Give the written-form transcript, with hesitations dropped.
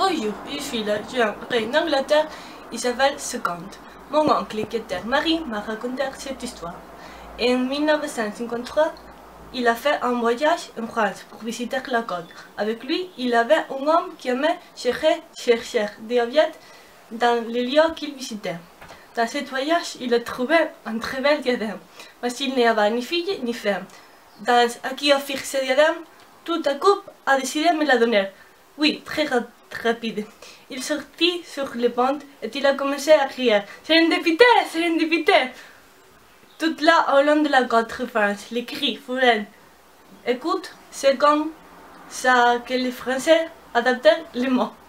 Bonjour, je suis la jeune reine d'Angleterre, Isabelle II. Mon oncle, qui était Marie, m'a raconté cette histoire. En 1953, il a fait un voyage en France pour visiter la côte. Avec lui, il avait un homme qui aimait chercher des objets dans les lieux qu'il visitait. Dans ce voyage, il a trouvé un très bel diadème, mais il n'y avait ni fille ni femme. Dans à qui offrir ce diadème, tout à coup a décidé de me la donner. Oui, très rapide. Il sortit sur le pont et il a commencé à crier « Sérendipité, sérendipité !» Tout là, au long de la côte de France, les cris furent. Écoute, c'est comme ça que les Français adaptent les mots.